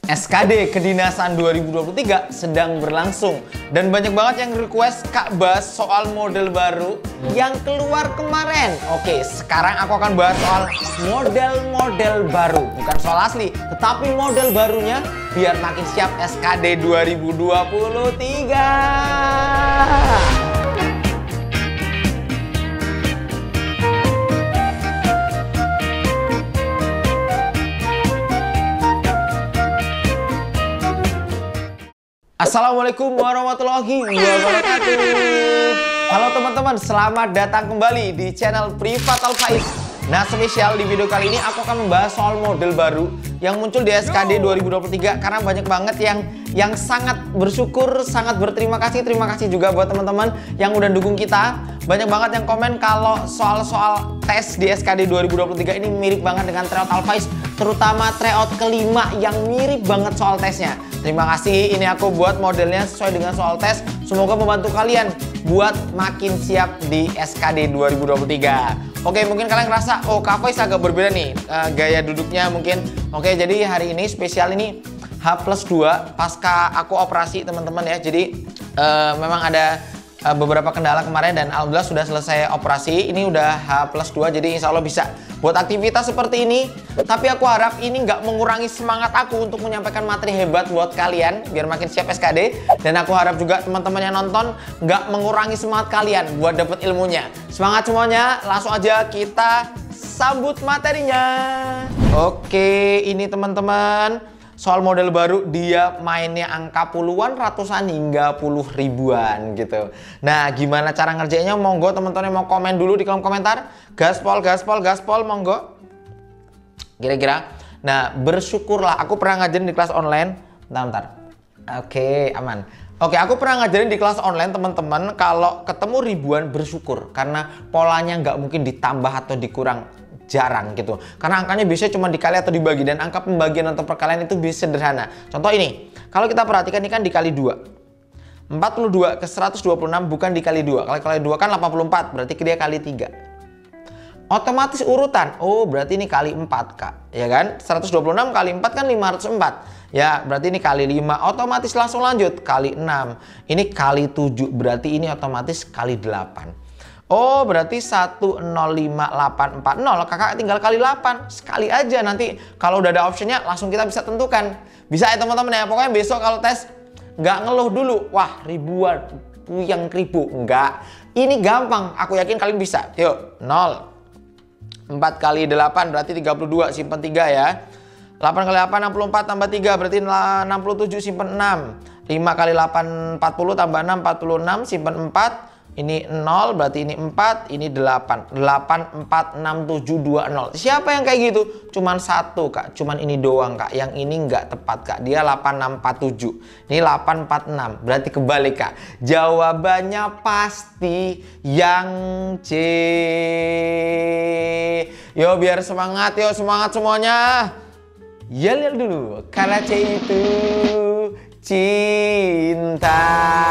SKD Kedinasan 2023 sedang berlangsung dan banyak banget yang request Kak bahas soal model baru yang keluar kemarin. Oke, sekarang aku akan bahas soal model-model baru, bukan soal asli, tetapi model barunya biar makin siap SKD 2023. Assalamualaikum warahmatullahi wabarakatuh. Halo teman-teman, selamat datang kembali di channel Privat Alfaiz. Nah, spesial di video kali ini aku akan membahas soal model baru yang muncul di SKD 2023 karena banyak banget yang sangat bersyukur, sangat berterima kasih. Terima kasih juga buat teman-teman yang udah dukung kita. Banyak banget yang komen kalau soal-soal tes di SKD 2023 ini mirip banget dengan tryout Alfaiz, terutama tryout kelima yang mirip banget soal tesnya. Terima kasih, ini aku buat modelnya sesuai dengan soal tes. Semoga membantu kalian buat makin siap di SKD 2023. Oke, mungkin kalian ngerasa, oh Kak Faiz agak berbeda nih gaya duduknya mungkin. Oke, jadi hari ini spesial ini H+2 pasca aku operasi teman-teman ya. Jadi memang ada beberapa kendala kemarin dan alhamdulillah sudah selesai operasi. Ini udah H+2, jadi insya Allah bisa buat aktivitas seperti ini. Tapi aku harap ini nggak mengurangi semangat aku untuk menyampaikan materi hebat buat kalian biar makin siap SKD. Dan aku harap juga teman-teman yang nonton nggak mengurangi semangat kalian buat dapet ilmunya. Semangat semuanya, langsung aja kita sambut materinya. Oke, ini teman-teman soal model baru, dia mainnya angka puluhan, ratusan hingga puluh ribuan gitu. Nah, gimana cara ngerjainnya? Monggo teman-teman yang mau komen dulu di kolom komentar. Gaspol, gaspol, gaspol, monggo. Kira-kira. Nah, bersyukurlah aku pernah ngajarin di kelas online. Bentar. Oke, aman. Oke, aku pernah ngajarin di kelas online teman-teman kalau ketemu ribuan bersyukur karena polanya nggak mungkin ditambah atau dikurang. Jarang gitu, karena angkanya biasanya cuma dikali atau dibagi dan angka pembagian atau perkalian itu bisa sederhana. Contoh ini, kalau kita perhatikan ini kan dikali 2, 42 ke 126 bukan dikali 2, kalau kali 2 kan 84, berarti dia kali 3. Otomatis urutan, oh berarti ini kali 4 Kak, ya kan? 126 kali 4 kan 504, ya berarti ini kali 5, otomatis langsung lanjut kali 6, ini kali 7, berarti ini otomatis kali 8. Oh berarti 105840, kakak tinggal kali 8 sekali aja. Nanti kalau udah ada optionnya langsung kita bisa tentukan. Bisa ya teman-teman ya. Pokoknya besok kalau tes nggak ngeluh dulu, wah ribuan yang ribu, enggak. Ini gampang, aku yakin kalian bisa. Yuk 0 4 kali 8 berarti 32, simpen 3 ya. 8 kali 8 64 tambah 3 berarti 67, simpen 6. 5 kali 8 40 tambah 6 46, simpen 4. Ini 0, berarti ini 4, ini 8. 8, 4, 6, 7, 2, 0. Siapa yang kayak gitu? Cuman satu Kak, cuman ini doang Kak. Yang ini nggak tepat Kak, dia 8647. Ini 846, berarti kebalik Kak. Jawabannya pasti yang C. Yo biar semangat, yo semangat semuanya. Ya lihat dulu, karena C itu cinta.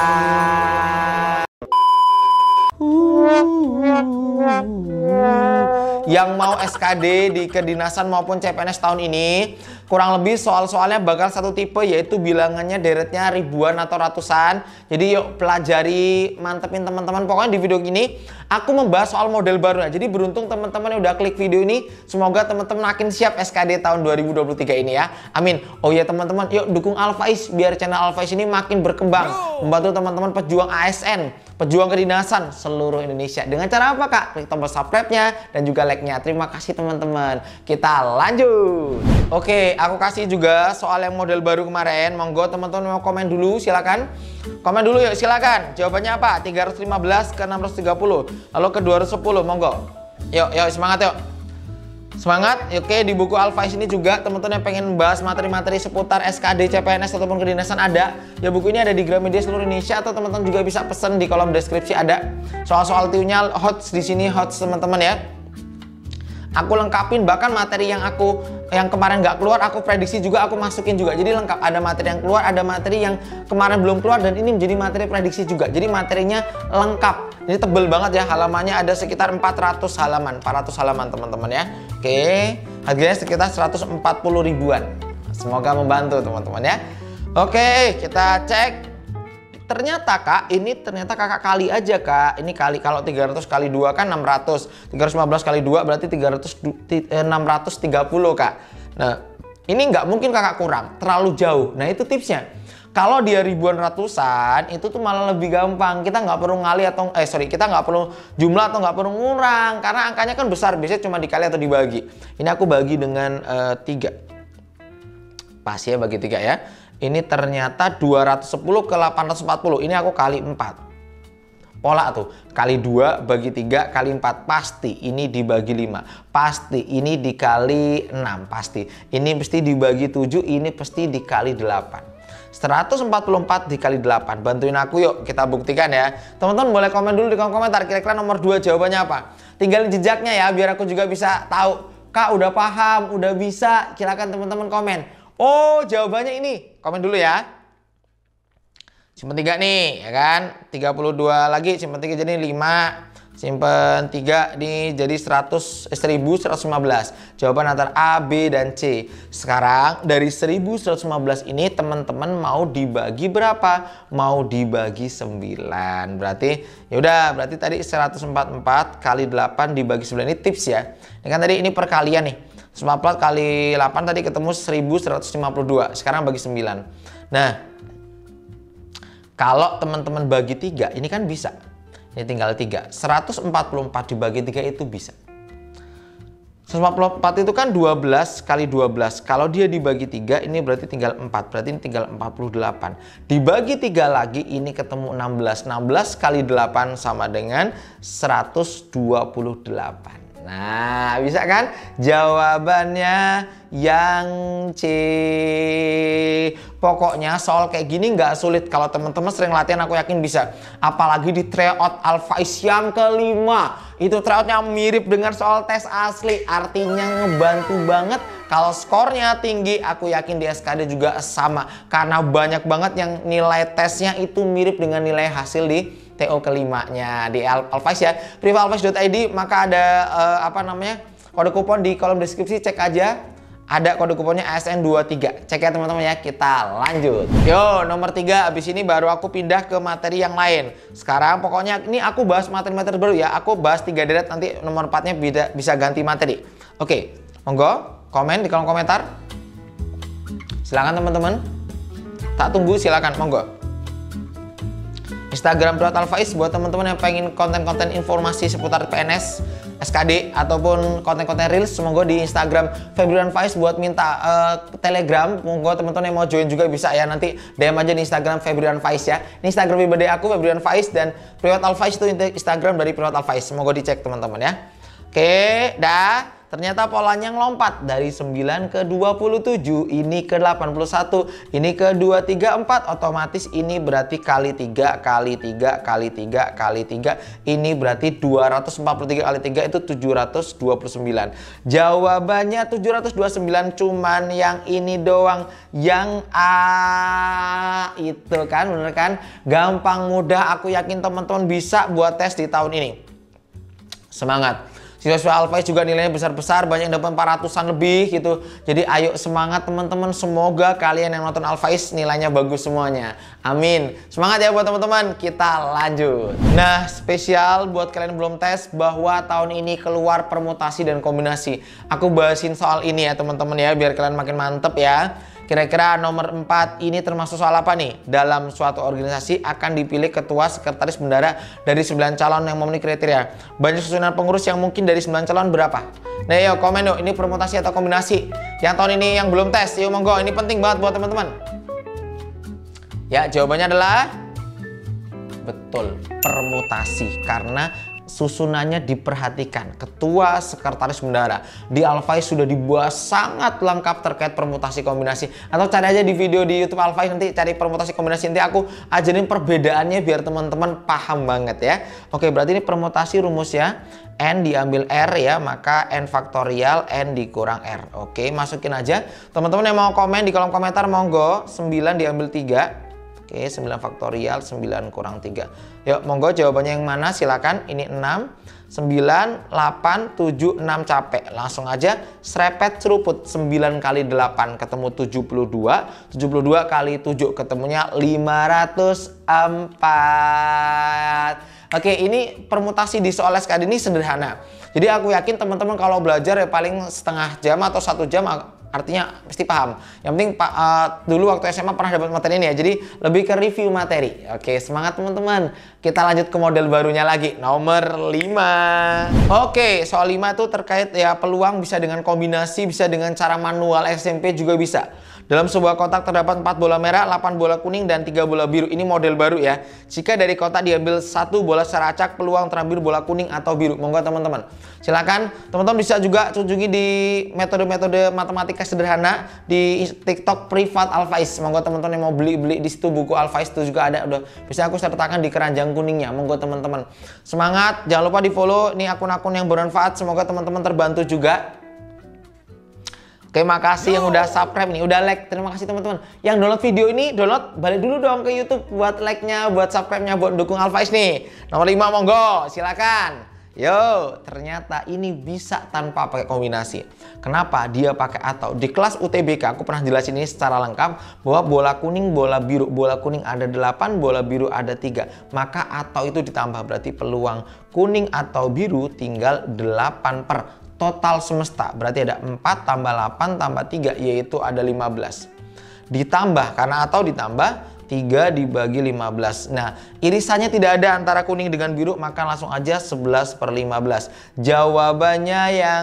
Yang mau SKD di kedinasan maupun CPNS tahun ini kurang lebih soal-soalnya bakal satu tipe, yaitu bilangannya deretnya ribuan atau ratusan. Jadi yuk pelajari, mantepin teman-teman. Pokoknya di video ini aku membahas soal model baru. Jadi beruntung teman-teman yang udah klik video ini, semoga teman-teman makin siap SKD tahun 2023 ini ya. Amin. Oh ya teman-teman, yuk dukung Alfaiz biar channel Alfaiz ini makin berkembang, membantu teman-teman pejuang ASN, pejuang kedinasan seluruh Indonesia. Dengan cara apa Kak? Klik tombol subscribe-nya dan juga like-nya. Terima kasih teman-teman. Kita lanjut. Oke, aku kasih juga soal yang model baru kemarin. Monggo teman-teman mau komen dulu, silakan. Komen dulu yuk, silakan. Jawabannya apa? 315 ke 630. Lalu ke 210, monggo. Yuk, semangat yuk. Semangat. Oke, di buku Alfaiz ini juga teman-teman yang pengen bahas materi-materi seputar SKD, CPNS ataupun kedinasan ada. Ya buku ini ada di Gramedia seluruh Indonesia, atau teman-teman juga bisa pesen di kolom deskripsi ada. Soal-soal tiunya HOTS di sini, HOTS teman-teman ya. Aku lengkapin, bahkan materi yang kemarin nggak keluar aku prediksi juga, aku masukin juga. Jadi lengkap, ada materi yang keluar, ada materi yang kemarin belum keluar, dan ini menjadi materi prediksi juga. Jadi materinya lengkap. Ini tebel banget ya, halamannya ada sekitar 400 halaman, 400 halaman teman-teman ya. Oke, harganya sekitar 140 ribuan. Semoga membantu teman-teman ya. Oke, kita cek. Ternyata Kak, ini ternyata kakak kali aja Kak. Ini kali, kalau 300 kali 2 kan 600. 315 kali 2 berarti 630 Kak. Nah, ini nggak mungkin kakak kurang, terlalu jauh. Nah itu tipsnya. Kalau dia ribuan ratusan, itu tuh malah lebih gampang. Kita nggak perlu ngali atau, kita nggak perlu jumlah atau nggak perlu ngurang. Karena angkanya kan besar, biasanya cuma dikali atau dibagi. Ini aku bagi dengan 3. Pas ya bagi 3 ya. Ini ternyata 210 ke 840. Ini aku kali 4. Pola tuh. Kali 2 bagi 3 kali 4. Pasti ini dibagi 5. Pasti ini dikali 6. Pasti. Ini pasti dibagi 7. Ini pasti dikali 8. 144 dikali 8. Bantuin aku yuk. Kita buktikan ya. Teman-teman boleh komen dulu di kolom komentar. Kira-kira nomor 2 jawabannya apa? Tinggalin jejaknya ya. Biar aku juga bisa tahu. Kak udah paham. Udah bisa. Silakan teman-teman komen. Oh jawabannya ini. Komen dulu ya. Simpen 3 nih ya kan. 32 lagi simpen 3 jadi 5. Simpen 3 nih jadi 1115. Jawaban antara A, B, dan C. Sekarang dari 1115 ini teman-teman mau dibagi berapa? Mau dibagi 9. Berarti yaudah, berarti tadi 144 kali 8 dibagi 9. Ini tips ya. Ini kan tadi ini perkalian nih. 144 kali 8 tadi ketemu 1152. Sekarang bagi 9. Nah, kalau teman-teman bagi 3 ini kan bisa. Ini tinggal 3. 144 dibagi 3 itu bisa. 144 itu kan 12 kali 12. Kalau dia dibagi 3 ini berarti tinggal 4. Berarti ini tinggal 48. Dibagi 3 lagi ini ketemu 16. 16 kali 8 sama dengan 128. Nah, bisa kan? Jawabannya yang C. Pokoknya soal kayak gini nggak sulit. Kalau teman-teman sering latihan aku yakin bisa. Apalagi di tryout Alphais yang kelima. Itu tryoutnya mirip dengan soal tes asli. Artinya ngebantu banget. Kalau skornya tinggi, aku yakin di SKD juga sama. Karena banyak banget yang nilai tesnya itu mirip dengan nilai hasil di TO kelimanya di Alphais ya. privalphais.id, maka ada kode kupon di kolom deskripsi, cek aja. Ada kode kuponnya ASN23. Cek ya teman-teman ya. Kita lanjut. Yo, nomor 3 habis ini baru aku pindah ke materi yang lain. Sekarang pokoknya ini aku bahas materi-materi baru ya. Aku bahas 3 deret, nanti nomor 4-nya bisa ganti materi. Oke, monggo komen di kolom komentar. Silakan teman-teman. Tak tunggu, silakan monggo. Instagram Privat Alphais buat teman-teman yang pengen konten-konten informasi seputar PNS, SKD ataupun konten-konten reels, semoga di Instagram Febrian Faiz. Buat minta Telegram, monggo teman-teman yang mau join juga bisa ya, nanti DM aja di Instagram Febrian Faiz ya. Ini Instagram pribadi aku Febrian Faiz, dan Privat Alphais itu Instagram dari Privat Alphais. Semoga dicek teman-teman ya. Oke, dah. Ternyata polanya ngelompat dari 9 ke 27, ini ke 81, ini ke 234, otomatis ini berarti kali 3 kali 3 kali 3 kali 3, ini berarti 243 kali 3 itu 729. Jawabannya 729, cuman yang ini doang, yang A. Itu kan bener kan? Gampang, mudah, aku yakin teman-teman bisa buat tes di tahun ini. Semangat. Siswa Alphais juga nilainya besar-besar, banyak yang dapat 400-an lebih gitu. Jadi ayo semangat teman-teman, semoga kalian yang nonton Alphais nilainya bagus semuanya. Amin. Semangat ya buat teman-teman, kita lanjut. Nah, spesial buat kalian yang belum tes bahwa tahun ini keluar permutasi dan kombinasi. Aku bahasin soal ini ya teman-teman ya, biar kalian makin mantep ya. Kira-kira nomor 4 ini termasuk soal apa nih? Dalam suatu organisasi akan dipilih ketua, sekretaris, bendara dari 9 calon yang memenuhi kriteria. Banyak susunan pengurus yang mungkin dari 9 calon berapa? Nah yuk komen yuk, ini permutasi atau kombinasi? Yang tahun ini yang belum tes, yuk monggo, ini penting banget buat teman-teman. Ya, jawabannya adalah betul, permutasi, karena susunannya diperhatikan. Ketua, sekretaris, bendara di Alphais sudah dibahas sangat lengkap terkait permutasi kombinasi. Atau cari aja di video di YouTube Alphais, nanti cari permutasi kombinasi, nanti aku ajarin perbedaannya biar teman-teman paham banget ya. Oke, berarti ini permutasi rumusnya N diambil R ya, maka N faktorial N dikurang R. Oke, masukin aja. Teman-teman yang mau komen di kolom komentar monggo. 9 diambil 3 Oke, 9 faktorial 9 kurang 3. Yuk, monggo jawabannya yang mana? Silakan. Ini 6, 9, 8, 7, 6 capek. Langsung aja serepet seruput. 9 kali 8 ketemu 72. 72 kali 7 ketemunya 504. Oke, ini permutasi di soal SKD ini sederhana. Jadi aku yakin teman-teman kalau belajar ya paling setengah jam atau 1 jam, artinya pasti paham. Yang penting dulu waktu SMA pernah dapat materi ini ya. Jadi lebih ke review materi. Oke, semangat teman-teman. Kita lanjut ke model barunya lagi. Nomor 5. Oke, soal 5 itu terkait ya peluang, bisa dengan kombinasi, bisa dengan cara manual, SMP juga bisa. Dalam sebuah kotak terdapat 4 bola merah, 8 bola kuning, dan 3 bola biru. Ini model baru ya. Jika dari kotak diambil 1 bola secara acak, peluang terambil bola kuning atau biru. Monggo teman-teman. Silakan teman-teman bisa juga kunjungi di metode-metode matematika sederhana di TikTok Privat Alfaiz. Monggo teman-teman yang mau beli di situ buku Alfaiz itu juga ada. Udah bisa aku sertakan di keranjang kuningnya. Monggo teman-teman. Semangat, jangan lupa di-follow nih akun-akun yang bermanfaat. Semoga teman-teman terbantu juga. Oke, makasih yang udah subscribe nih, udah like. Terima kasih teman-teman. Yang download video ini, balik dulu dong ke YouTube buat like-nya, buat subscribe-nya, buat dukung Alfaiz nih. Nomor 5 monggo, silakan. Yo, ternyata ini bisa tanpa pakai kombinasi. Kenapa? Dia pakai atau. Di kelas UTBK aku pernah jelasin ini secara lengkap bahwa bola kuning, bola biru. Bola kuning ada 8, bola biru ada 3. Maka atau itu ditambah, berarti peluang kuning atau biru tinggal 8 per total semesta. Berarti ada 4 tambah 8 tambah 3, yaitu ada 15. Ditambah, karena atau ditambah 3 dibagi 15. Nah, irisannya tidak ada antara kuning dengan biru, maka langsung aja 11/15. Jawabannya yang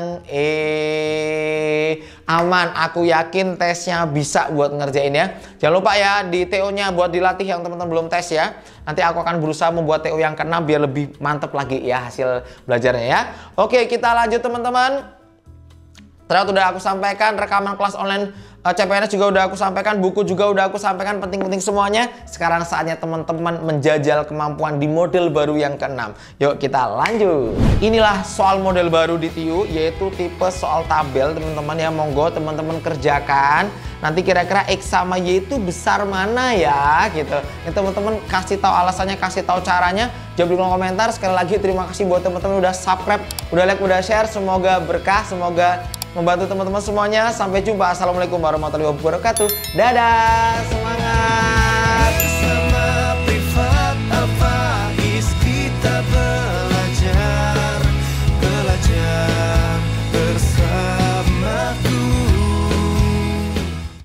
aman. Aku yakin tesnya bisa buat ngerjain ya. Jangan lupa ya di TO-nya buat dilatih yang teman-teman belum tes ya. Nanti aku akan berusaha membuat TO yang ke-6 biar lebih mantep lagi ya hasil belajarnya ya. Oke, kita lanjut teman-teman. Ternyata udah aku sampaikan, rekaman kelas online CPNS juga udah aku sampaikan, buku juga udah aku sampaikan, penting-penting semuanya. Sekarang saatnya teman-teman menjajal kemampuan di model baru yang ke-6. Yuk kita lanjut. Inilah soal model baru di TIU, yaitu tipe soal tabel teman-teman ya. Monggo teman-teman kerjakan. Nanti kira-kira X sama Y itu besar mana ya gitu. Ini teman-teman kasih tahu alasannya, kasih tahu caranya. Jawab di kolom komentar. Sekali lagi terima kasih buat teman-teman udah subscribe, udah like, udah share. Semoga berkah, semoga membantu teman-teman semuanya. Sampai jumpa. Assalamualaikum warahmatullahi wabarakatuh. Dadah, semangat.